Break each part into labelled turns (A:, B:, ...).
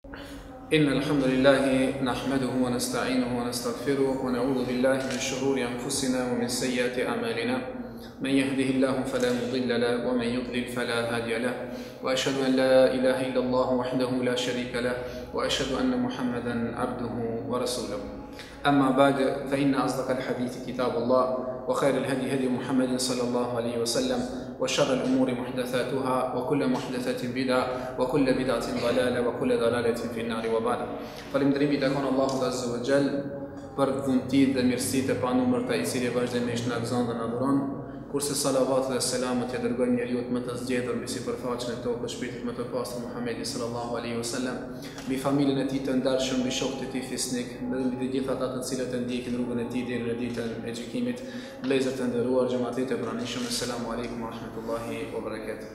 A: إن الحمد لله نحمده ونستعينه ونستغفره ونعوذ بالله من شرور أنفسنا ومن سيئات أعمالنا من يهده الله فلا مضل له ومن يضلل فلا هادي له وأشهد أن لا إله إلا الله وحده لا شريك له وأشهد أن محمدا عبده ورسوله أما بعد فإن أصدق الحديث كتاب الله وخير الهدي هدي محمد صلى الله عليه وسلم وشر الأمور محدثاتها وكل محدثة بدعة وكل بدعة ضلالة وكل ضلالة في النار وبعد. Falënderimi takon Allahut Azza wa Jall për dhuntit dhe mirësitë e panumër të i cili vazhdimisht na gëzon dhe na dhuron, kurse salavat dhe selamet ja dërgojmë njeriut më të zgjedhur mbi sipërfaqen e tokës, shpirtit më të pastër Muhamedi sallallahu alaihi wasallam, mbi familjen e tij të ndarshëm, mbi shokët e tij fisnik, dhe mbi të gjithë ata të cilët e ndjekin rrugën e tij deri në ditën e gjykimit. Vëllezër të nderuar, xhamatit e pranishëm, asalamu alaykum wa rahmatullahi wa barakatuh.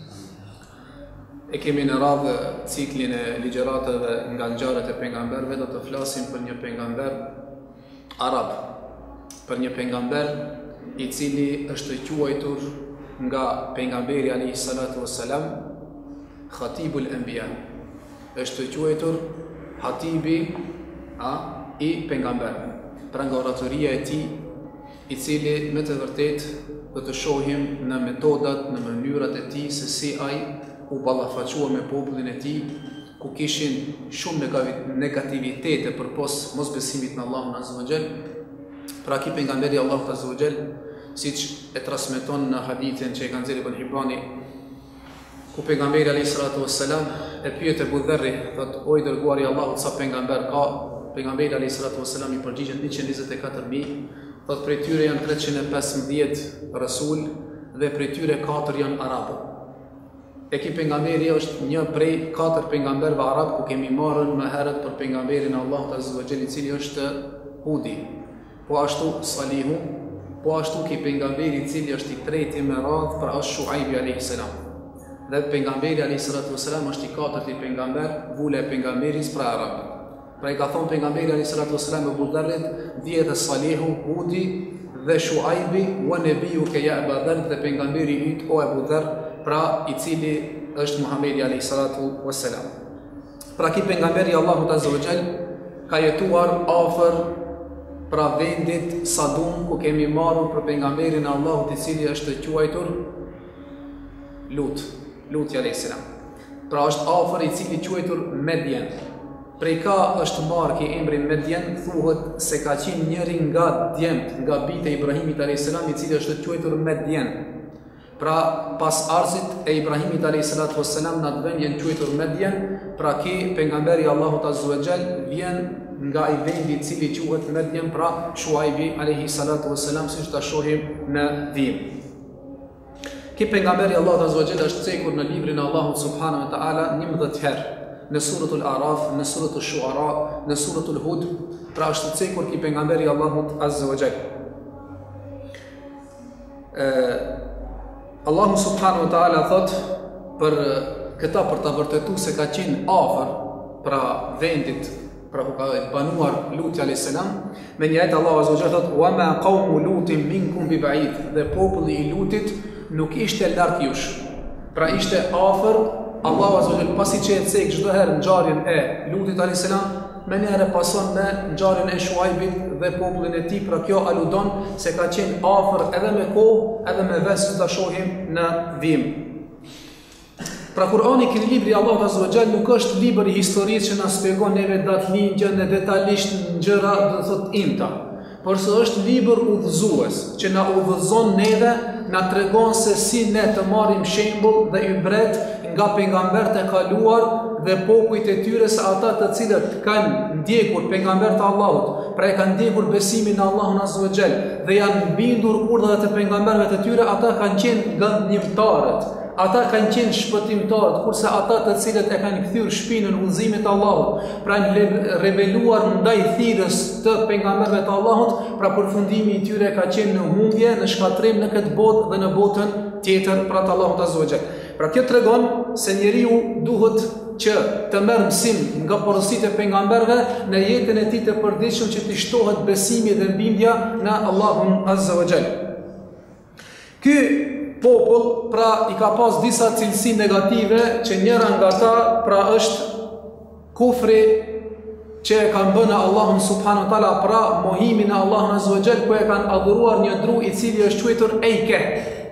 A: E kemi në radhë ciklin e ligjëratave nga ngjarjet e pejgamberëve, do të flasim për një pejgamber arab, për një pejgamber i cili është quajtur nga pejgamberi alayhi salatu wassalam Khatibul Anbiya. Është quajtur hatibi i pejgamberëve, pra nga oratoria e tij, i cili me të vërtetë do të shohim në metodat, në mënyrat e tij se si ai u ballafaqua me popullin e tij, ku kishin shumë negativitete përpos mosbesimit në Allahun Azza wa Jall. Pra ki pejgamberi Allahut Azza wa Jall, siç e transmeton në hadithin që e ka nxjerrë Ibn Hibani, ku pejgamberi alayhi salatu wassalam e pyet Abu Dharri, thot: "O i dërguari i Allahut, sa pejgamber ka?" Pejgamberi alayhi salatu wassalam i përgjigjet 124.000, thot: "Prej tyre janë 315 rasul dhe prej tyre 4 janë arabë." E ki pejgamberi është një prej 4 pejgamberëve arab, ku kemi marrën më herët për pejgamberin e Allahut Azza wa Jall, i cili është Hudi, po ashtu Salihu, po ashtu ki pejgamberi i cili është i treti me radhë, pra është Shuaibi alayhi salam. Dhe pejgamberi alayhi salatu wasalam është i 4-ti pejgamber, vula e pejgamberis pra arab. Pra i ka thonë pejgamberi alayhi salatu wasalam Abu Dharrit, dhije dhe Salihu, Hudi dhe Shuaibi, wa nabiyuka ya Abu Dharr, dhe pejgamberi yt o Abu Dharr, pra i cili është Muhamedi alayhi salatu wasalam. Pra ki pejgamberi Allahut Azza wa Jall ka jetuar afër pra vendit Sadum, ku kemi marrur për pejgamberin e Allahut i cili është quajtur Lut alayhi salam. Pra është afër i cili quajtur Medjen. Prej ka është marrë ki emrin Medjen, thuhet se ka qenë njëri nga djemt, nga bijtë e Ibrahimit alayhi salam, i cili është quajtur Medjen. Pra pas arzit e Ibrahimit alayhi salatu wassalam në atë vend janë quajtur Medjen. Pra ki pejgamberi Allahut Azza wa Jall vjen nga i vendi i cili quhet Medjen, pra Shuaibi alayhi salatu wassalam, siç ta shohim në vim. Ki pejgamberi Allahut Azza wa Jall është cekur në librin e Allahut subhanahu wa taala 11 herë, në suratul Araf, në suratul Shuara, në suratul Hud. Pra është cekur ki pejgamberi Allahut Azza wa Jall. Allahu subhanahu wa taala thot për këta, për ta vërtetuar se ka qenë afër pra vendit, pra ku ka banuar Luti alayhis salam, me një ajet Allahu azza wa jalla thot: "Wa ma qawmu Lutin minkum bi ba'id", dhe populli i Lutit nuk ishte larg jush, pra ishte afër. Allahu azza wa jalla pasi që e cek çdo herë ngjarjen e Lutit alayhis salam, me njëherë pason me ngjarjen e Shuaibit dhe popullin e tij. Pra kjo aludon se ka qenë afër edhe me kohë, edhe me vend, që ta shohim në vim. Pra Kurani, ky libri i Allahut Azza wa Jall, nuk është libër i historisë që na shpjegon neve datlingjën e detajisht gjëra, do të thotë imta, por se është libër udhëzues që na udhëzon neve, na tregon se si ne të marrim shembull dhe ibret nga pejgamberët e kaluar dhe popujt e tyre, se ata të cilët kanë ndjekur pejgamberët e Allahut, pra e kanë ndjekur besimin në Allahun Azza wa Jall dhe janë bindur urdhave të pejgamberëve të tyre, ata kanë qenë gënjimtarët, ata kanë qenë shpëtimtarët, kurse ata të cilët e kanë kthyer shpinën udhëzimit të Allahut, pra janë rebeluar ndaj thirrjes të pejgamberëve të Allahut, pra përfundimi i tyre ka qenë në humbje, në shkatrim në këtë botë dhe në botën tjetër, pra të Allahut Azza wa Jall. Pra kjo tregon se njeriu duhet që të merr mësim nga porositë e pejgamberëve në jetën e tij të përditshëm, që të shtohet besimi dhe bindja në Allahun Azza wa Jall. Ky popull pra i ka pas disa cilësi negative, që njëra nga ta pra është kufri që e kanë bënë Allahun subhanahu wa taala, pra mohimin e Allahun azza wa jall, ku e kanë adhuruar një dru i cili është quajtur Eike.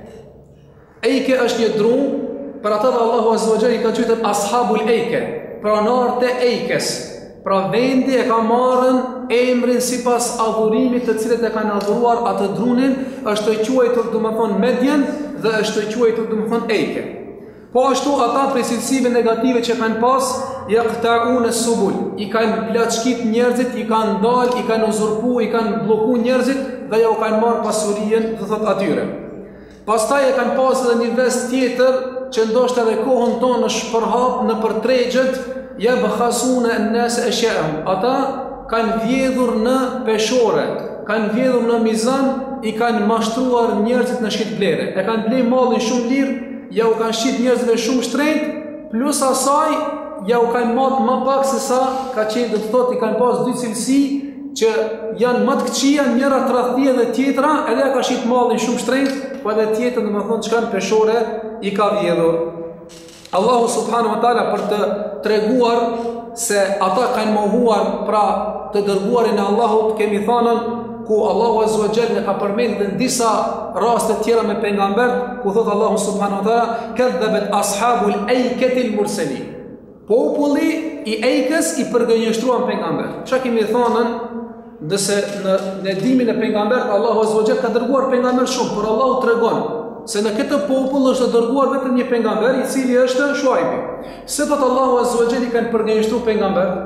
A: Eike është një dru, për atë dhe Allahu azza wa jall i ka quajtur Ashabul Eike, pranarët e Eikes. Pra vendi e ka marrën emrin sipas adhurimit të cilët e kanë adhuruar atë drunin, është e quajtur domethënë Medjen dhe është e quajtur domethënë Eike. Po ashtu ata prej cilësive negative që kanë pas, yaqta'un as-subul, i kanë plaçkit njerëzit, i kanë dalë, i kanë uzurpu, i kanë bloku njerëzit dhe ja u kanë marrë pasurinë, do thot atyre. Pastaj e kanë pas edhe një vest tjetër që ndoshta edhe kohën tonë është shpërhap në për tregjet, yabkhasuna an-nas ashya'ahum. Ata kanë vjedhur në peshore, kanë vjedhur në mizan, i kanë mashtruar njerëzit në shitblere. E kanë bler mallin shumë lirë, ja u kanë shqit njerëzve shumë shtrejt, plus asaj, ja u kanë matë më pak se sa ka qenë dhe të thot, i kanë pas dy cilësi që janë më të këqia, njëra tradhtia dhe tjetra, edhe ka shqit mallin shumë shtrejt, po edhe tjetër në më thonë që kanë peshore i ka vjedhur. Allahu subhanahu wa taala për të treguar se ata kanë mohuar pra të dërguarin e Allahut, kemi thënën ku Allahu azza wa jalla ka përmendur në disa raste tjera me pejgambert, ku thot Allahu subhanahu wa taala kadhabat ashabul aikatil mursalin. Populli i Eikës i përgënjeshtruan pejgambert. Çka kemi thënën, nëse në dimin e pejgambert Allahu azza wa jalla ka dërguar pejgamber shumë, por Allahu tregon se në këtë popull është dërguar vetëm një pejgamber i cili është Shuaibi. Se thot Allahu azza wa jalla kanë përgënjeshtruar pejgambert,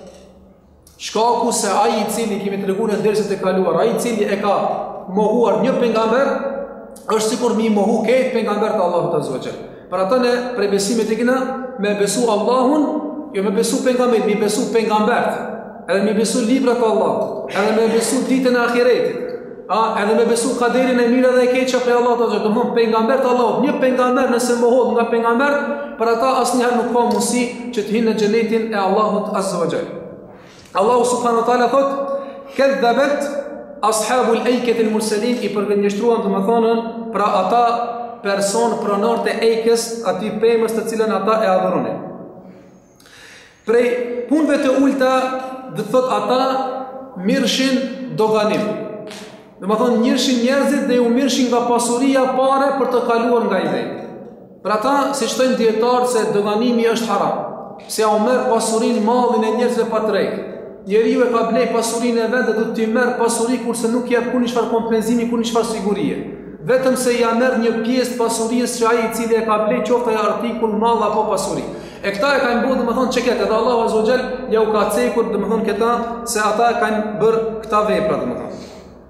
A: shkaku se ai i cili kemi treguar në derset e kaluar, ai i cili e ka mohuar një pejgamber, është sikur mi mohu këtë pejgambert të Allahut azza wa jalla. Për atë ne prej besimit e kena me besu Allahun, jo me besu pejgamberin, mi besu pejgambert, edhe me besu librat e Allahut, edhe me besu ditën e ahiretit, edhe me besu kaderin e mirë dhe e keqja prej Allahut azza wa jalla. Domthon pejgambert të Allahut, një pejgamber nëse mohohet nga pejgambert, për ata asnjëherë nuk ka mundësi që të hinë në xhenetin e Allahut azza wa jalla. Allahu subhanahu wa taala thot kadhabat ashabul aikatil mursalin, i përgënjeshtruan domethënë pra ata person pronarët e Eikës, aty pemës të cilën ata e adhuronin. Prej punëve të ulta dhe thot ata mirshin doganim. Domethënë mirshin njerëzit dhe u mirshin nga pasuria pare për të kaluar nga i dhejt. Për ata si shtojnë dietarë se doganimi është haram, se au merr pasurinë, mallin e njerëzve pa drejt. Njeriu e ka blej pasurinë e vet dhe do t'i merr pasuri kurse nuk jep kur një çfarë kompenzimi, kur një çfarë sigurie. Vetëm se ja merr një pjesë pasurisë që ai i cili e ka blej, qoftë ai artikull, mall apo pasuri. E këta e kanë bërë domethënë çeket, edhe Allahu azza wa jall ja u ka cekur domethënë këta se ata kanë bërë këta vepra domethënë.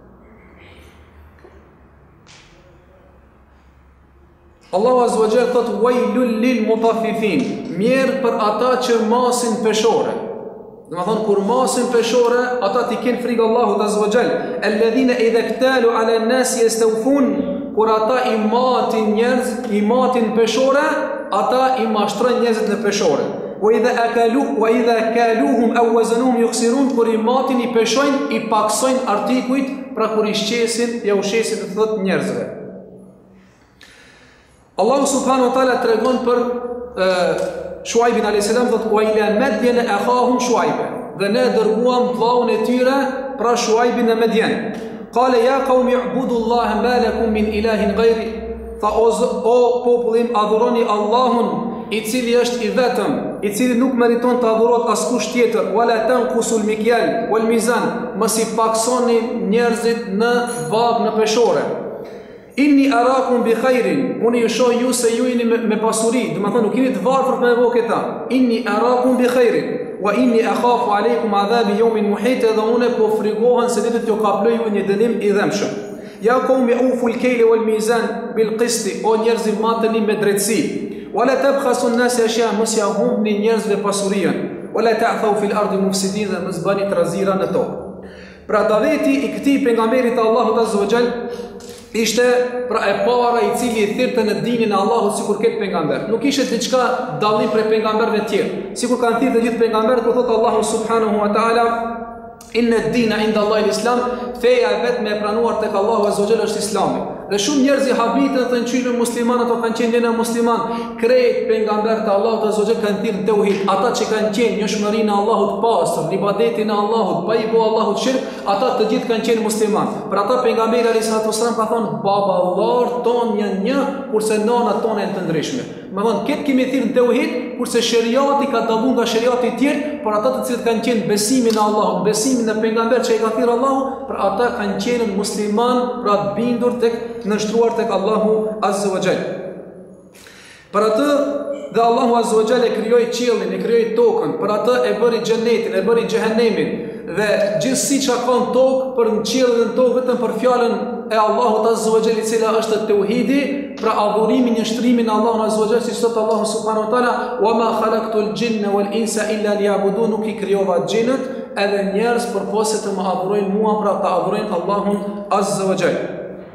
A: Allahu azza wa jall thot wailul lil mutaffifin, mirë për ata që masin peshore. Domethënë kur masin peshore, ata ti ken frikë Allahut azza wa jall. Alladhina idha iktalu ala an-nas yastawfun, kur ata i matin njerëz, i matin peshore, ata i mashtrojnë njerëzit në peshore. Wa idha kaluhum aw wazanuhum yukhsirun, kur i matin, i peshojnë, i paksojnë artikujt, pra kur i shqesin, ja u shqesin të thot njerëzve. Allahu subhanahu wa taala tregon për Shuaibin alayhis salam, thot wa ila Madyan akhahum Shuaiba, dhe ne dërguam vllahun e tyre pra Shuaibin në Medjen. Qala ya qaumi ibudu Allah ma lakum min ilahin ghayri, fa o popullim, adhuroni Allahun i cili është i vetëm, i cili nuk meriton të adhurohet askush tjetër. Wala tanqusul mikyal wal mizan, mos i paksoni njerëzit në vag, në peshore. Inni arakum bi khairin, unë ju shoh ju se ju jeni me pasuri, domethënë nuk jeni të varfër me vogë këta. Inni arakum bi khairin wa inni akhafu alaykum adhab yawmin muhit, edhe unë po frikohen se ditët ju kaploj ju një dënim i dhëmshëm. Ja qaumi ufu al-kayl wal mizan bil qist, o njerëz mateni me drejtësi. Wala tabkhasu an-nas ashya, mos ja humbni njerëzve pasurinë. Wala ta'thaw fil ardi mufsidin, mos bani trazira në tokë. Pra daveti i këtij pejgamberit të Allahut azza wa jall ishte pra e para i cili i thirrte në dinin e Allahut sikur këtë pejgamber. Nuk ishte diçka dallim prej pejgamberëve të tjerë. Sikur kanë thirrë të gjithë pejgamberët, ku thotë Allahu subhanahu wa taala inna ad-dina inda Allahi al-Islam, feja e vetme e pranuar tek Allahu azza wa jalla është Islami. Dhe shumë njerëz i habitën të qenë musliman, ato kanë qenë në musliman. Krejt pejgamberët e Allahut azza wa jalla kanë thirrë tauhid. Ata që kanë qenë njohshmërinë e Allahut pastër, ibadetin e Allahut, pa i bë Allahut shirk, ata të gjithë kanë qenë musliman. Për ata pejgamberi alayhis salam ka thonë baballar ton janë një, kurse nënat tona janë të ndryshme. Më thonë, këtë kemi thirrë në tauhid, kurse shariati ka dalluar nga shariati i tjerë, por ata të cilët kanë qenë besimin në Allah, besimin në pejgamber që i ka thirrë Allahu, për ata kanë qenë musliman, pra të bindur tek nënshtruar tek Allahu azza wa jalla. Për atë dhe Allahu azza wa jalla e krijoi qiellin, e krijoi tokën, për atë e bëri xhenetin, e bëri xhehenemin dhe gjithsesi që ka në tokë, për në qiell dhe në tokë vetëm për fjalën e Allahut azza wa jalla, e cila është tauhidi, pra adhurimin, njështrimin e Allahut azza wa jalla, siç thot Allahu subhanahu wa taala, "Wa ma khalaqtul jinna wal insa illa liya'budun", nuk i krijova xhinët edhe njerëz përpose të më adhurojnë mua, pra të adhurojnë Allahun azza wa jalla.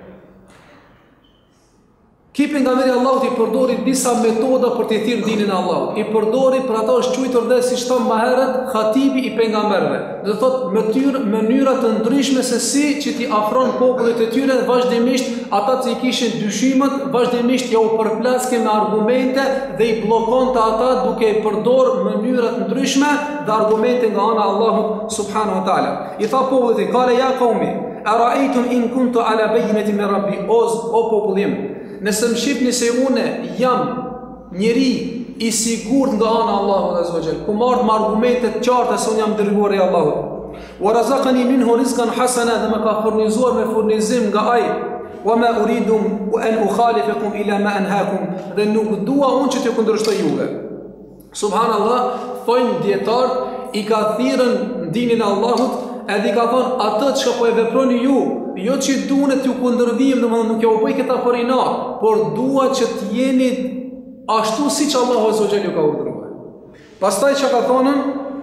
A: Ki pejgamberi Allahut i përdori disa metoda për të thirrë dinin e Allahut. I përdori për ata është quajtur dhe siç thon më herët khatibi i pejgamberëve. Do thotë mënyra të ndryshme se si që ti afron popullit e tyre, vazhdimisht ata që i kishin dyshimet, vazhdimisht ja u përplaske me argumente dhe i bllokonte ata duke i përdor mënyra të ndryshme dhe argumente nga ana e Allahut subhanahu wa taala. I tha popullit, "Qala ya qaumi, ara'aytum in kuntu ala bayyinatin min rabbi", o popullim, nëse më shihni se une jam njeri i sigurt nga ana e Allahut azza wa jall, ku marr me argumente të qarta se unë jam dërguar i Allahut. Wa razaqani minhu rizqan hasana, dhe më ka furnizuar me furnizim nga ai. Wa ma uridu an ukhalifakum ila ma anhaakum, dhe nuk dua unë që t'ju kundërshtoj juve. Subhanallah, thonë dietar i ka thirrën dinin e Allahut, edhe i ka thonë atë që po e veproni ju, jo që duhet t'ju kundërvijmë, domethënë nuk ja u bëj këta për inat, por dua që të jeni ashtu siç Allahu azza wa jalla ju ka urdhëruar. Pastaj çka ka thonën,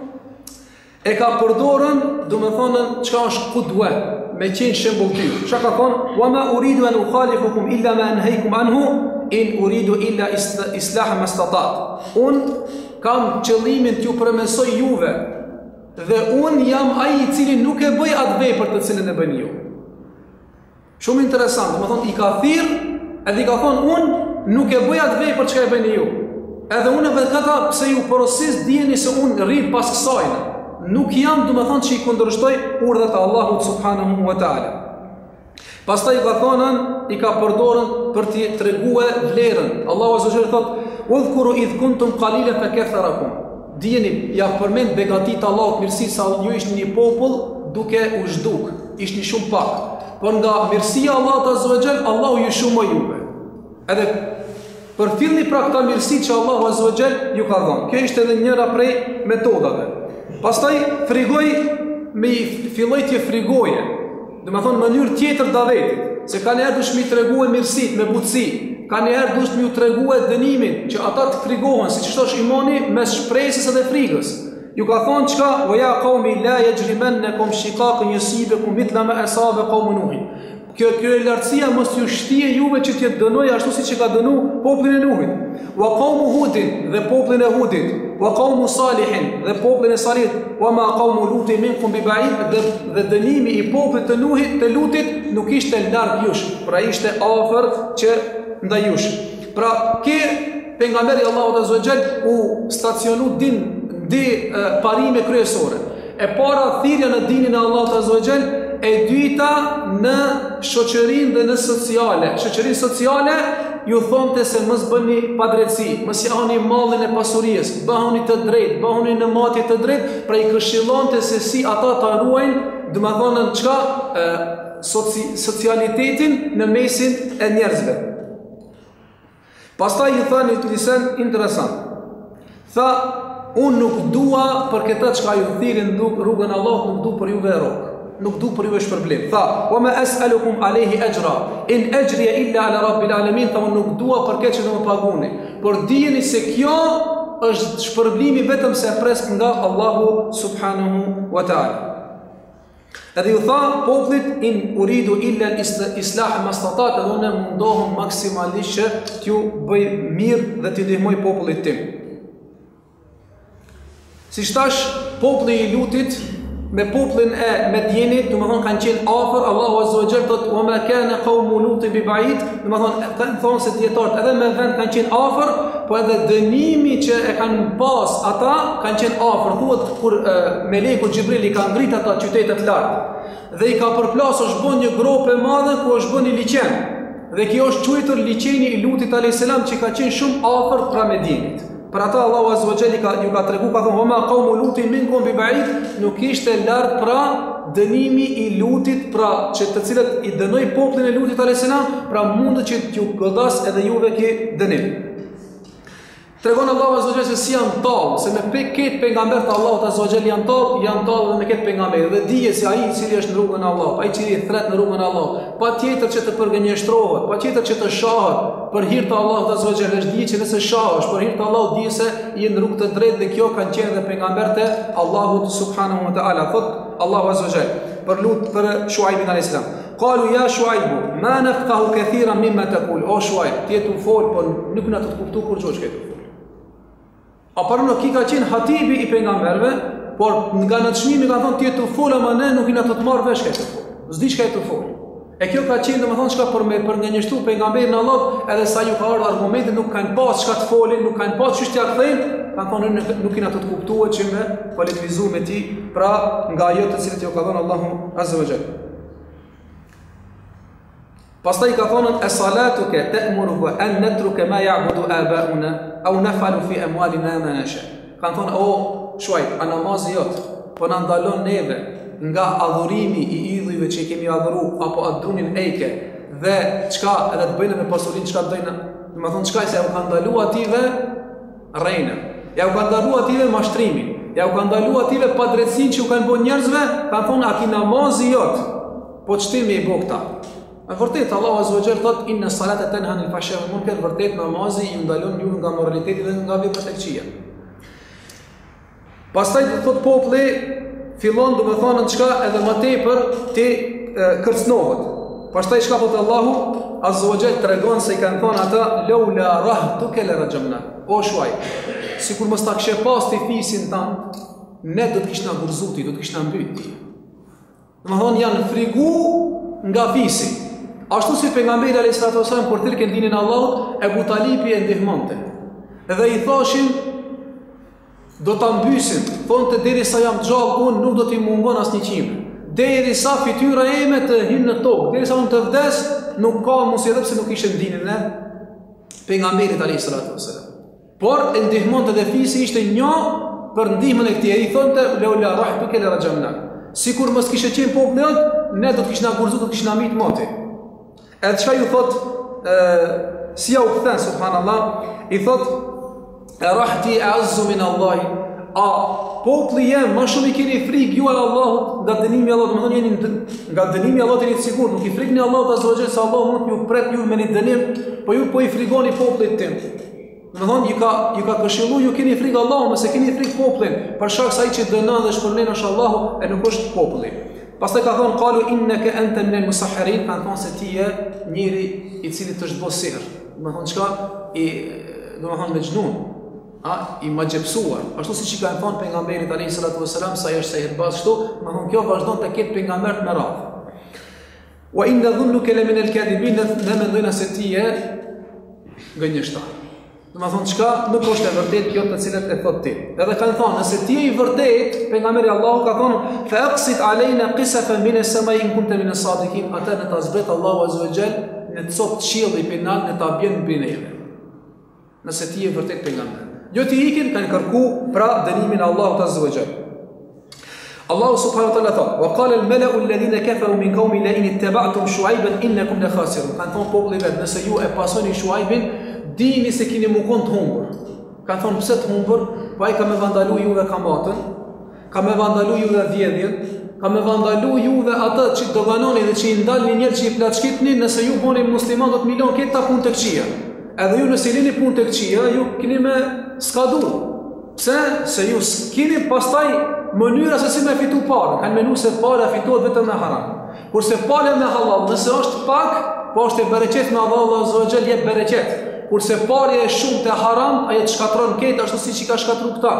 A: e ka përdorën, domethënë çka është qudwa, me qenë shembull ty. Çka ka thonë, "Wa ma uridu an ukhalifakum illa ma anhaykum anhu, in uridu illa islah ma istata'tu." Un kam qëllimin t'ju përmesoj juve, dhe un jam ai i cili nuk e bëj atë vepër të cilën e bëni ju. Shumë interesant, më thonë, i ka thirr, edhe i ka thonë, unë nuk e bëj atë vepër që e bëni ju. Edhe unë e këta pse ju porosis, dijeni se unë rri pas kësajnë. Nuk jam, du me thonë, që i kundërshtoj urdhët e Allahut subhanahu wa ta'ala. Pastaj i ka thonën, i ka përdorën për t'i tregue vlerën. Allahu azza wa jalla thotë, "Udhkuru idh kuntum qalilan fakatharakum." Dijeni, ja përmend begatit Allahut, mirësi sa ju ishni një popull duke u zhduk, ishni shumë pak. Por nga mirësia Allahut azza wa jall, Allahu ju shumoi juve. Edhe përfillni pra këta mirësi që Allahu azza wa jall ju ka dhënë. Kjo ishte edhe njëra prej metodave. Pastaj frigoi me filloi të frigoje. Do të thonë mënyrë tjetër davetit, se kanë erdhur dush mi treguar mirësitë me butësi. Kanë erdhur dush mi u treguar dënimin që ata të frigohen, siç thosh imani mes shpresës dhe frikës. Ju ka thonë çka, "Wa ya qaumi la yajrimannakum shiqaqun yusibukum mithla ma asaba qaum Nuh." Kjo lartësia mos ju shtije juve që t'ju dënoj ashtu siç e ka dënu popullin e Nuhit. Wa qaum Hudin, dhe popullin e Hudit. Wa qaum Salihin, dhe popullin e Salihit. Wa ma qaum Lutin minkum bi ba'id, dhe dënimi i popullit të Nuhit, të Lutit, nuk ishte larg jush, pra ishte afër që ndaj jush. Pra ke pejgamberi Allahut azza wa jall u stacionu di parime kryesore. E para thirrja në dinin e Allahut azza wa jall, e dyta në shoqërinë dhe në sociale. Shoqërinë sociale ju thonte se mos bëni padrejtësi, mos jani mallin e pasurisë, bëhuni të drejtë, bëhuni në matje të drejtë, pra i këshillonte se si ata ta ruajnë, domethënë çka socialitetin në mesin e njerëzve. Pastaj i thani të disen interesant. Tha, unë nuk dua për këta çka ju thirrin rrugën e Allahut, nuk du për juve rrugë. Nuk du për juve shpërblim. Tha, "Wa ma as'alukum alayhi ajra, in ajriya illa ala rabbil alamin", tha, unë nuk dua për këtë që do më paguni. Por dijeni se kjo është shpërblimi vetëm se pres nga Allahu subhanahu wa ta'ala. Edhe ju tha popullit, "In uridu illa islah ma istata'tu", dhe unë mundohem maksimalisht që t'ju bëj mirë dhe t'ju ndihmoj popullit tim. Si shtash, populli i Lutit me popullin e Medjenit, domethënë kanë qenë afër, Allahu Azza wa Jalla thotë: "Wa ma kana qawmu Lutin bi ba'id", domethënë kanë thonë se dietarët edhe me vend kanë qenë afër, po edhe dënimi që e kanë pas ata kanë qenë afër. Thuhet kur Meleku Xhibril i ka ngrit ata qytete të lartë dhe i ka përplasur, është bën një grop e madhe ku është bën një liçen. Dhe kjo është quajtur liçeni i Lutit alayhis salam, që ka qenë shumë afër pra Medjenit. Për ata Allahu Azza wa Jalla ju ka tregu, ka thonë: "Huma qawmu Lutin minkum bi ba'id", nuk ishte lart pra dënimi i Lutit, pra që të cilët i dënoi popullin e Lutit alayhis salam, pra mundet që t'ju godas edhe juve ki dënim. Tregon Allahu Azza wa Jalla se si janë tallë, se me këtë pejgamber të Allahut Azza wa Jalla janë tallë dhe me këtë pejgamber. Dhe dije se ai i cili është në rrugën e Allahut, ai i cili thret në rrugën e Allahut, patjetër që të përgënjeshtrohet, patjetër që të shahet për hir të Allahut Azza wa Jalla, është dije që nëse shahesh për hir të Allahut, dije se je në rrugë të drejtë dhe kjo kanë qenë edhe pejgamberët e Allahut subhanahu wa taala. Thot Allahu Azza wa Jalla për Shuaibin alayhis salam: "Qalu ya Shuaib, ma nafqahu kathiran mimma taqul." O Shuaib, ti tu fol, por nuk na të kuptoj kur çosh këtu. A për në ki ka qenë hatibi i pejgamberve, por nga në të shmimi ka thonë: "Ti të folë, ama ne nuk i na të marrë vesh ka të folë, zdi që ka të folë." E kjo ka qenë, dhe më thonë, qka për nga njështu pejgamberin në Allah, edhe sa ju ka ardhë argumente, nuk kanë pas qka të folin, nuk kanë pas qështja këthejnë, kanë thonë nuk i na të të kuptuat që me polemizu me ti, pra nga ajo të cilët jo ka thonë Allahu Azza wa Jalla. Pastaj ka thonë: "E salatuke te emuruke, en netruke ma ja'budu aba'una, au nafalu fi amwalina ma nasha." Kanë thonë: "O Shuaib, a namazi jotë, po na ndalon neve nga adhurimi i idhujve që i kemi adhuru, apo adhurumin ejke, dhe qka edhe të bëjnë me pasurin, qka të dojnë, dhe më thonë qka se ja u ka ndalu ative rejnë, ja u ka ndalu ative mashtrimin, ja u ka ndalu ative padrecin që u kanë bo njerëzve, kanë thonë: "A ki namazi jotë, po qëtimi i bo këta." Në vërtet, Allahu Azza wa Jalla thot: "Inna salata tanha anil fahsha'i wal munkar", vërtet namazi ju ndalon ju nga moraliteti dhe nga veprat e këqija. Pastaj thot populli fillon domethënë çka edhe më tepër ti kërcënohet. Pastaj çka thot Allahu Azza wa Jalla tregon se i kanë thonë ata: "Laula rahtuka la rajamna." O Shuaib, sikur mos ta kishe pas ti fisin tan, ne do të kishna gurzuti, do të kishna mbyt. Domethënë janë frigu nga fisi. Ashtu si pejgamberi alayhis salam kur thirrën dinin e Allahut, Ebu Talibi e ndihmonte. Dhe i thoshin: "Do ta mbysin." Thonte: "Derisa jam gjallë unë nuk do t'i mungon asnjë qime. Derisa fytyra ime të hyjë në tokë, derisa unë të vdes, nuk ka mos edhe pse nuk ishte dinin e pejgamberit alayhis salam." Por e ndihmonte dhe fisi ishte një për ndihmën e këtij. I thonte: "Laula rahtuka la rajamna." Sikur mos kishe qenë populli jot, ne do të kishna gurzu, do të kishna mit moti. Edhe çka ju thot, si ja u kthen subhanallah, i thot: "Rahti a'azzu min Allah." A populli jem më shumë i keni frikë ju Allahut nga dënimi i Allahut, domethënë jeni nga dënimi i Allahut jeni të sigurt, nuk i frikni Allahut Azza wa Jalla se Allahu mund t'ju pret ju me një dënim, po ju po i frikoni popullit tim. Domethënë ju ka këshillu, ju keni frikë Allahut, mos e keni frikë popullin, për shkak se ai që dënon dhe shpërlen është Allahu e nuk është populli. Pastaj ka thonë: "Qalu innaka anta min al-musahhirin", kanë thonë se ti je njëri i cili të është bosir. Domethënë çka domethënë me xhnun, i magjepsuar. Ashtu siç i kanë thonë pejgamberit alayhis salam sa është sihirbaz kështu, domethënë kjo vazhdon të ketë pejgamber me radhë. "Wa inna dhunnuka la min al-kadhibin", ne mendojna se ti je gënjeshtar. Domethënë çka nuk është e vërtetë kjo të cilët e thot ti. Edhe kanë thonë, nëse ti je i vërtet, pejgamberi Allahu ka thonë: "Fa aqsit alayna qisafan min as-sama'i in kunta min as-sadiqin", atë në ta zbret Allahu Azza wa Jall në të cop qielli penal në ta bën mbi neve. Nëse ti je i vërtet pejgamber. Jo ti ikin kanë kërku pra dënimin e Allahut Azza wa Jall. Allahu subhanahu wa ta'ala thot: "Wa qala al-mala'u alladhina kafaru min qawmi la in ittaba'tum Shu'ayban innakum la khasirun." Kanë thonë populli vet, nëse ju e pasoni Shuaibin, dini se keni mukon të humbur. Kanë thonë: "Pse të humbur? Po ai ka me vandalu juve kamatën, ka me vandalu juve vjedhjen, ka me vandalu juve atë që doganoni dhe që i ndalni njerë që i plaçkitni, nëse ju boni musliman do të milion këta punë të këqia. Edhe ju nëse lini punë të këqia, ju keni me skadu. Pse? Se ju keni pastaj mënyra se si me fitu parë. Kanë menu se para fituat vetëm me haram. Kurse pale me halal, nëse është pak, po është e bereqet me Allahu Azza wa Jall, jep bereqet. Kurse parja e shumë të haram, ajo të shkatron këtë ashtu si që ka shkatru këta.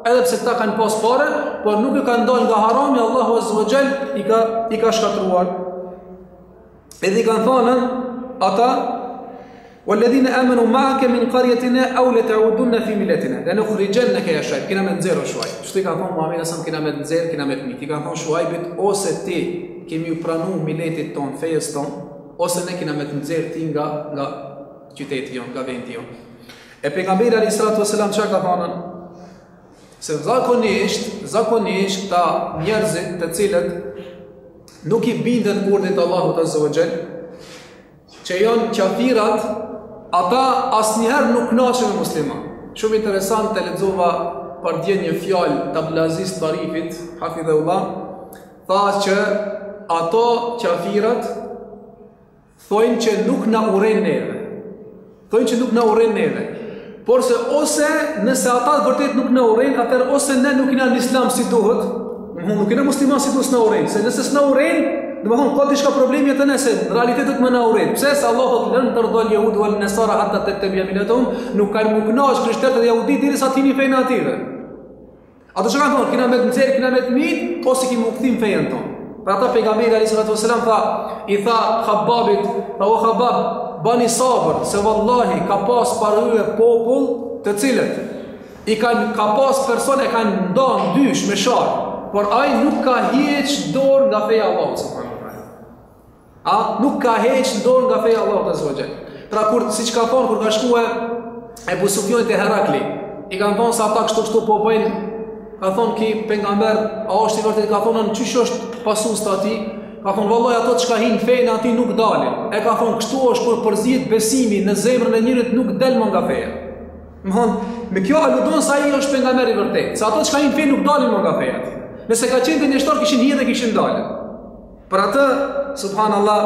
A: edhe pse ta kanë pas pare, por nuk e kanë dalë nga harami, Allahu Azza wa Jall i ka shkatruar. Edhe i kanë thënë ata والذين آمنوا معك من قريتنا أو لتعودن في ملتنا لنخرجنك يا شعيب. Kena me nxjerrë Shuaib. Çfarë i ka thonë Muhamedi sa kena me nxjerrë, kena me tmit. I ka thonë Shuaibit, ose ti kemi u pranuar miletit ton, fejes ton, ose ne kena me të nxjerrë ti nga qyteti jon, nga vendi jon. E pejgamberi alayhis salatu wasalam çka ka thonë? Se zakonisht ta njerëzit të cilët nuk i bindën urdhit të Allahut Azza wa Jall, që janë qafirat, ata asnjëherë nuk kënaqen me musliman. Shumë interesant, të lexova për dje një fjalë të Abdulaziz Tarifit, hafidhahullah, tha që ato qafirat thojnë që nuk na urren neve. Por se ose nëse ata vërtet nuk na urren, atëherë ose ne nuk jena në islam si duhet, nuk jena musliman si duhet s'na urren. Se nëse s'na urren, domethënë ka diçka problemi atë nëse në realitetet më na urren. Pse se Allahu thotë lën tardal yahud wal nasara hatta tattabi'a millatuhum, nuk kanë më kënaq krishterët dhe jehudit derisa të hini fenë atyre. Ato çka kanë thonë, kena me të nxjerr, kena me të mit, ose kemi u kthim fenë tonë. Për ata pejgamberi alayhis salatu wasalam i tha Khababit, tha o Khabab, bani sabër, se vallahi ka pas para hyje popull të cilët ka pas persone kanë ndonë dysh me sharë, por ai nuk ka heq dorë nga feja Allahut subhanahu wa taala. Nuk ka heq dorë nga feja Allahut azza wa jall. Pra kur siç ka thonë kur ka shkuar Ebu Sufjani te Herakli, i kanë thonë se ata kështu po bëjnë, ka thonë ki pejgamber, a është i vërtetë, ka thonë në çish është pasues të atij, ka thonë vallahi ato çka hin fenë aty nuk dalin. E ka thonë kështu është kur përzihet besimi në zemrën e njërit nuk del më nga feja. Me kjo aludon se ai është pejgamber i vërtetë, se ato çka hin fenë nuk dalin më nga feja. Nëse ka qenë dënjeshtor kishin hije dhe kishin dalë. Për atë, subhanallah,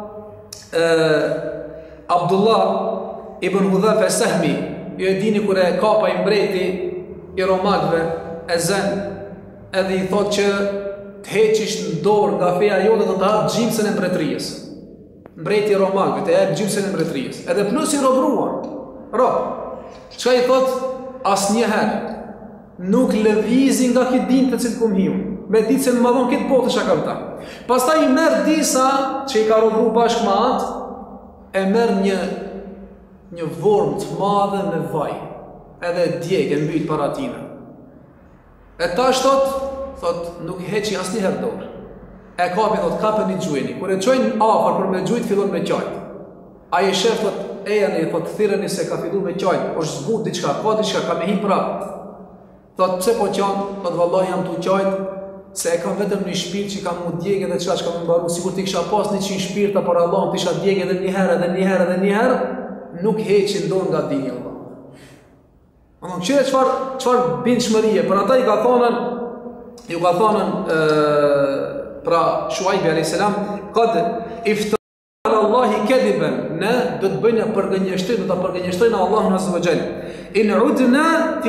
A: Abdullah ibn Hudhafa Sahmi, ju e dini kur e kapa i mbreti i romakëve e zën, edhe i thotë që të heqish në dorë nga feja jote do të hap gjimsën e mbretërisë. Mbreti i romakëve të jep gjimsën e mbretërisë. Edhe plus i robruar. Çka i thotë? Asnjëherë nuk lëvizi nga këtë dinë të cilë kum hiu, me ditë se në madhon këtë botë shaka vëta. Pastaj i merë disa që i ka robru bashkë ma atë, e merë një vormë të madhe me vaj, edhe djegë e mbyt para tina. E tash thot, nuk heqi asnjëherë dorë. E kapi, thot, kape një gjujni. Kër e qojnë afar për me gjujt, fillon me qajt. A i shef, thot, ejani, thot, thireni se ka fillu me qajt, është zbut diçka, ka me hi prap. Thot, pse po qanë? Thot, vallahi jam tu qajt, se e kam vetëm një shpirt që kam mu djegë dhe qka me mbaru, sikur t'i kisha pas 100 shpirta për Allah, t'isha djegë edhe njëherë, nuk heqin dorë nga dini Allah. Qire qfar bindshmërije, për ata ju ka thonën pra Shuaibi a.s. Qad iftara Allahi kediben, ne do të bëjnë përgënjështrojnë Allahun azza wa jall. In udna fi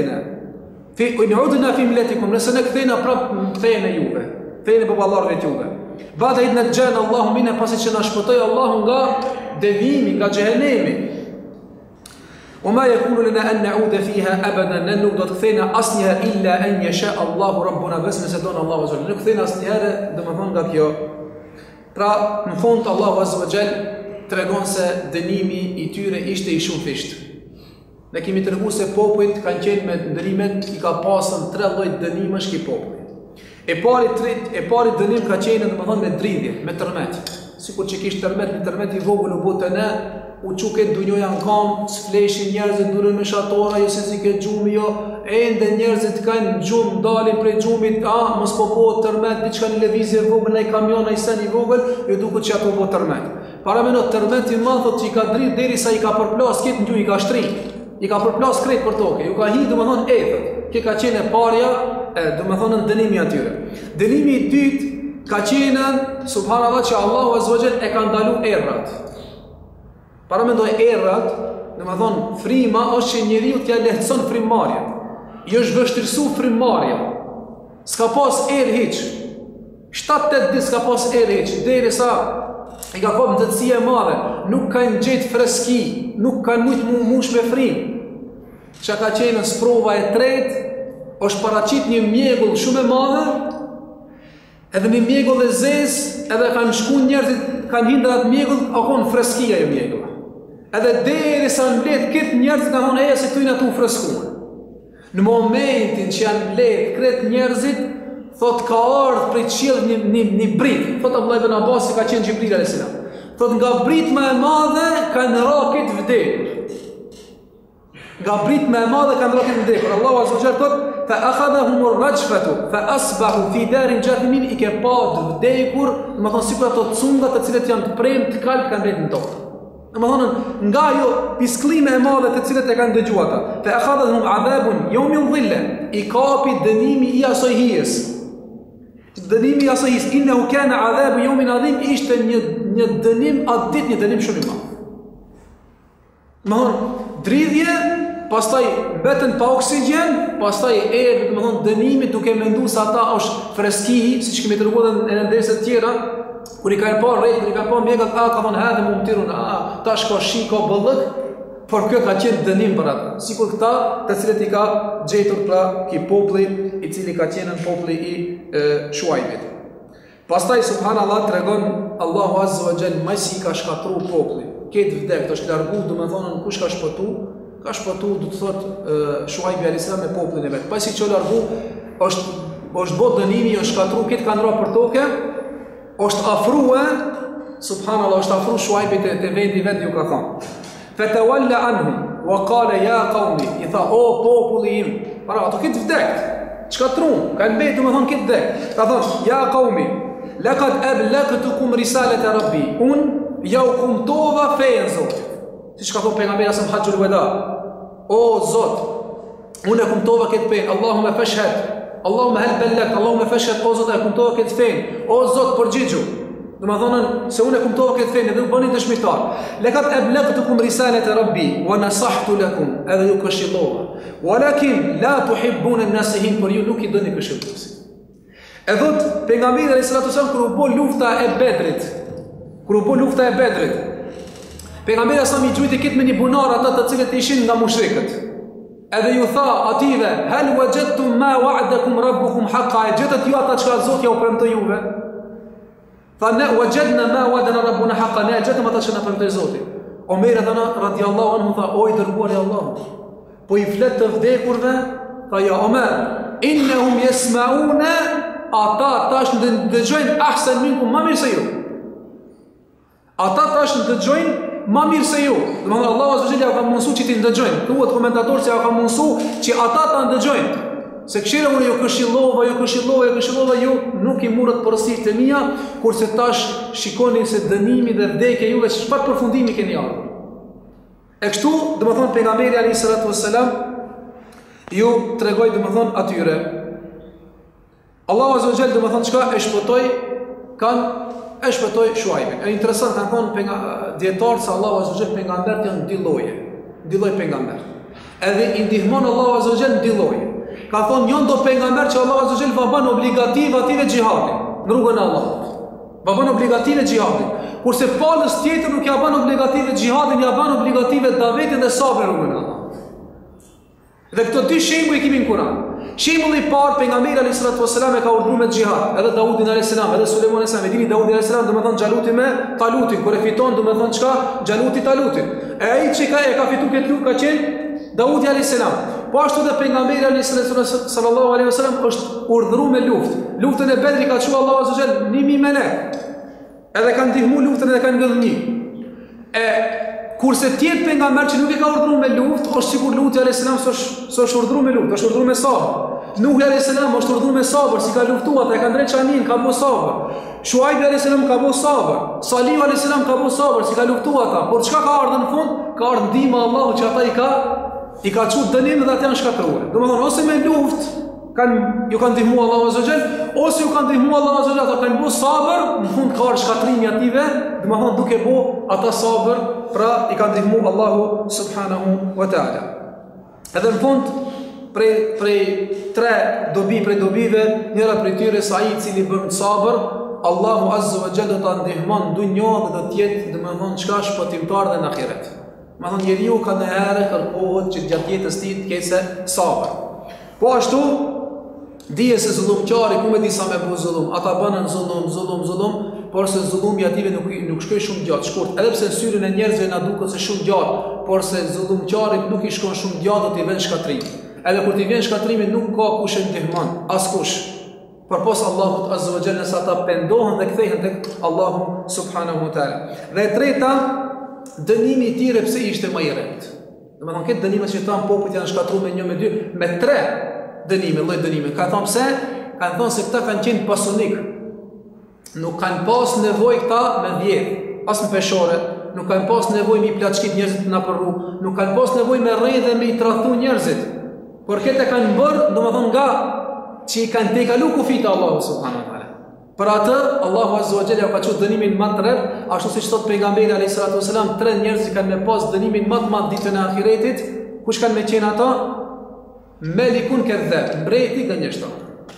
A: milletikum, nëse ne kthejna prap fejën e juve, fejën e baballarëve të juve. Bada idh najjana Allahu minna, pasi që na shpëtoi Allahu nga devimi, nga xhehenemi. وما يكون لنا أن نعود فيها أبدا لن نقدر كثينا أصلها إلا أن يشاء الله ربنا بس نسدون الله عز وجل كثينا أصلها دمثون قبيو pra në fund Allahu Azza wa Jall tregon se dënimi i tyre ishte i shumë fisht. Ne kemi treguar se popujt kanë qenë me ndërimet, i ka pasur 3 lloj dënimesh ki popujt. E pari dënim ka qenë domethënë me dridhje, me tërmet. Sikur që kishte tërmet i vogël u botë ne, u çuket dunjoja në kam, s'fleshin njerëzit durën me shatora, jo se si ke gjumi, jo, ende njerëzit kanë gjumë, dalin prej gjumit, mos po bëhet tërmet, diçka në lëvizje vogël, në kamion, në sen i vogël, ju duket që ato bëhet tërmet. Para me në tërmet i madh thotë që i ka drit derisa i ka përplas këtë në i ka shtrit, i ka përplas krejt për toke, ju ka hi domethënë ethet. Kjo ka qenë e parja, domethënë në dënimi atyre. Dënimi i dytë ka qenë subhanallahu që Allahu Azza wa Jall e ka ndalu errat. Para mendoj errat, domethënë frima është që njeriu t'ia lehtëson frymëmarrjen. I është vështirësu frymëmarrja. S'ka pas erë hiç. 7-8 ditë s'ka pas erë hiç, derisa i ka kopë ndëtësia e madhe, nuk kanë gjetë freski, nuk kanë mujtë mush me frim. Që ka qenë sprova e tretë, është paraqit një mjegull shumë e madhe, edhe një mjegull e zezë, edhe kanë shku njerëzit, kanë hindë atë mjegull, akon freskia e mjegull. Edhe deri sa në letë këtë njerëzit kanë thonë, se këtu i në tu freskuar. Në momentin që janë letë kretë njerëzit, thot ka ardhë prej qiellit një brit, thot Abdullah ibn Abbas ka qenë Gjibril alayhis salam. Thot nga brit më e madhe kanë rakit vdekur. Nga brit më e madhe kanë rakit vdekur. Allahu azza wa jalla thot fa akhadhahum ar-rajfatu fa asbahu fi darin jathimin, i ke pa të vdekur, do të thonë sikur ato cunga të cilët janë të premtë të kalb kanë rritur në tokë. Do të thonë nga ajo pisklime e madhe të cilët e kanë dëgjuar ata. Fa akhadhahum adhabun yawmin dhilla, i kapi dënimi i asoj hijes. Dënimi i asoj hijes, innahu kana adhabu yawmin adhim, ishte një dënim atë ditë, një dënim shumë i madh. Do të thonë dridhje, pastaj mbetën pa oksigjen, pastaj erdhi, do të thonë dënimi, duke menduar se ata është freski, siç kemi treguar në ndërsa të tjera. Kur i kanë parë rreth, kur i kanë parë mjekat, ka thonë hadhe më mtirun, tash ka shi, ka bëllëk, por kjo ka qenë dënim për ata. Sikur këta, të cilët i ka gjetur pra ki populli i cili ka qenë në populli i Shuaibit. Pastaj subhanallahu tregon Allahu azza wa jall më si ka shkatruar populli. Këtë vdek, është largu, domethënë kush ka shpëtu, do të thotë Shuaibi alayhis salam me popullin e vet. Pasi që largu, është bot dënimi, është shkatruar, këtë kanë rënë për tokë. Është afrua, subhanallahu, është afru Shuaibit të vendi vetë ju ka thonë. Fatawalla anhum wa qala ya qaumi, i tha o populli im, para ato këtë vdekt, çka trun, kanë mbetur domethënë këtë vdekt. Ka thonë ya qaumi, laqad ablagtukum risalata rabbi, ja u kumtova fejen Zotit. Siç ka thonë pejgamberi sa Hajjul Wada. O Zot, unë e kumtova këtë fejen, Allahumma fashhad. Allahumma hal ballak, Allahumma fashhad, o Zot, e kumtova këtë fenë. O Zot, përgjigju. Domethënë se unë e kumtova këtë fenë dhe u bëni dëshmitar. Laqad ablagtukum risalata rabbi wa nasahtu lakum, edhe ju këshillova. Walakin la tuhibbuna an-nasihin, por ju nuk i dëni këshilluesit. E thot pejgamberi alayhis salam kur u bë lufta e Bedrit. Pejgamberi sa mi gjujti këtë me një bunar ata të cilët ishin nga mushrikët. Edhe ju tha ative, hal wajadtum ma wa'adakum rabbukum haqqan, gjetët ju ata çka Zoti ja u premtoi juve? Tha ne wajadna ma wa'adana rabbuna haqqan, ne gjetëm ata që na premtoi Zoti. Omer radiallahu anhu tha, o i dërguari i Allahut, po i flet të vdekurve, tha ja Omer, innahum yasma'una, ata tash ndëgjojnë ahsan minkum, më mirë se ju. Ata tash ndëgjojnë ma mirë se ju. Domethënë Allahu azza wa jalla ka mundsuar që ti ndëgjojnë. Thuhet komentatorë se ka mundsuar që ata ta ndëgjojnë. Se këshira unë ju këshillova, ju nuk i murët porositë e mia, kurse tash shikoni se dënimi dhe vdekja juve çfarë përfundimi keni ardhur. E kështu, domethënë pejgamberi alayhis salatu wassalam ju tregoi domethënë atyre. Allahu azza wa jalla domethënë çka e shpëtoi Shuaibin. E interesant kanë thonë dietarët se Allahu azza wa jalla pejgambert janë dy lloj pejgamber. Edhe i ndihmon Allahu azza wa jalla dy lloje. Ka thonë njën do pejgamber që Allahu azza wa jalla va bën obligativ ative xhihadin në rrugën e Allahut. Va bën obligative xhihadin. Kurse palës tjetër nuk ja bën obligative xhihadin, ja bën obligative davetin dhe sabrin në rrugën e Allahut. Dhe këto dy shembuj i kemi në Kur'an. Shembulli i parë pejgamberi alayhis salatu wassalam e ka urdhëruar me xhihad, edhe Daudin alayhis salam, edhe Sulejmani alayhis salam. Dini Daudi alayhis salam domethënë xhaluti me Talutin, kur e fiton domethënë çka? Xhaluti Talutin. E ai që ka fituar këtë luftë ka qenë Daudi alayhis salam. Po ashtu dhe pejgamberi alayhis sallallahu alaihi wasallam është urdhëruar me luftë. Luftën e Bedrit ka thënë Allahu azza wa jalla 1000 melek. Edhe kanë ndihmuar luftën edhe kanë ngëllëni. Kurse tjetë pejgamber që nuk e ka urdhëruar me luftë, është sikur Luti alayhis salam s'është urdhëruar me luftë, është urdhëruar me sabër. Nuhi alayhis salam është urdhëruar me sabër, si ka luftuar, ka ndrejt çanin, ka bëu sabër. Shuaibi alayhis salam ka bëu sabër. Salihu alayhis salam ka bëu sabër, si ka luftuar ata. Por çka ka ardhur në fund? Ka ardhur ndihma e Allahut që ata i ka çuar dënim dhe ata janë shkatruar. Domethënë ose me luftë ju kanë ndihmuar Allahu azza wa jall, ose ju kanë ndihmuar Allahu azza wa jall, ata kanë bëu sabër, në fund ka ardhur shkatrimi ative, domethënë duke bëu ata sabër, pra i kanë ndihmuar Allahu subhanahu wa taala. Edhe në fund prej tre dobive, njëra prej tyre sa ai i cili bën sabër, Allahu azza wa jall do ta ndihmon dunjë dhe do të jetë domethënë çka shpëtimtar dhe në ahiret. Domethënë njeriu ka ndërherë kërkohet që gjatë jetës tij të ketë sabër. Po ashtu, dije se zullumqari ku me disa me bu zullum, ata banën zullum, por se zullumi ative nuk shkoj shumë gjatë, shkurt. Edhe pse në syrin e njerëzve na duket se shumë gjatë, por se zullumqarit nuk I shkon shumë gjatë, do t'i vjen shkatrimi. Edhe kur t'i vjen shkatrimi nuk ka kush e ndihmon, askush. Përpos Allahut Azza wa Jalla, sa ata pendohen dhe kthehen tek Allahu subhanahu wa taala. Dhe e treta, dënimi I tyre pse ishte më I rreptë. Domethënë këtë dënime që tan popujt janë shkatruar me 1 me 2, me 3 dënime, lloj dënime. Ka thënë pse? Kanë thënë se këta kanë qenë pasunik. Nuk kanë pas nevojë këta me vjedh, as në peshore, nuk kanë pas nevojë me plaçkit njerëzit na për rrugë, nuk kanë pas nevojë me rrjedh dhe me I tradhu njerëzit. Por këtë kanë bërë, domethënë nga që I kanë tejkalu kufit e Allahu subhanahu wa taala. Për atë Allahu azza wa jalla ka thënë dënimin më të rreptë, ashtu siç thot pejgamberi alayhis salatu wasalam, 3 njerëz kanë me pas dënimin më të madh ditën e ahiretit. Kush kanë me qenë ata? Melikun kadhab, mbreti gënjeshtar.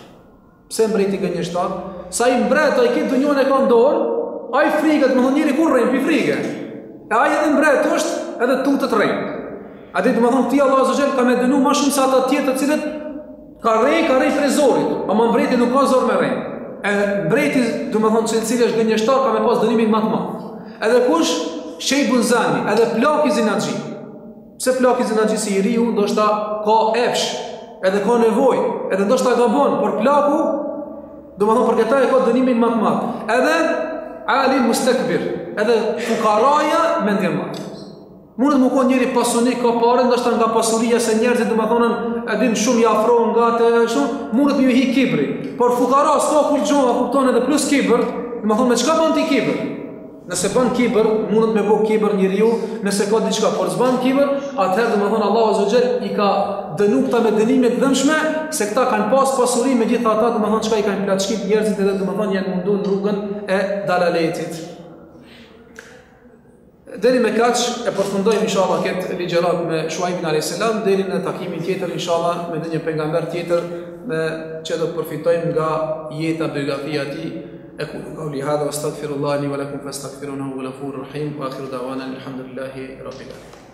A: Pse mbreti gënjeshtar? Sa I mbret ai këtë dunjon e ka në dorë, ai friget, më thonë njëri kur rrin pi frige. E ai edhe mbret është, edhe tutet rrin. A dhe më thonë ti Allahu azza wa jalla ka me dënu më shumë se ata tjetër të cilët ka rrej trezorit, ama mbreti nuk ka zor me rrej. E mbreti, do më thonë se cili është gënjeshtar ka me pas dënimin më të madh. Edhe kush? Shejbun zani, edhe plaki zinaxhi. Pse plaki zinaxhi si I riu, ndoshta ka epsh, edhe ka nevojë, edhe ndoshta gabon, por plaku, do më thonë për këta e ka dënimin më të madh. Edhe alim mustakbir, edhe fukaraja mendje madh. Mundet më konë njëri pasunik ka pare, ndoshta nga pasuria se njerëzit do më thonën edhin shumë I afrohen nga të shumë, mundet më ju hi kibri. Por fukara s'ka kur gjoha, kupton edhe plus kibër, do më thonë me çka bën ti kibër? Nëse bën kibër, mundet me bë kibër njeriu, nëse ka diçka, por s'bën kibër, atëherë do më thonë Allahu azza wa jalla I ka dënu këta me dënime të dëmshme, se këta kanë pas pasuri, megjithatë do më thonë çka I kanë plaçkit njerëzit edhe do më thonë janë munduar rrugën e dalaletit. Deri me kaq e përfundojmë inshallah këtë ligjërat me Shuaibin alayhis salam, deri në takimin tjetër inshallah me një pejgamber tjetër me që do të përfitojmë nga jeta biografia e tij. Aqulu qawli hadha wastaghfirullahi li wa lakum fastaghfiruhu huwal ghafurur rahim wa akhiru da'wana alhamdulillahi rabbil alamin.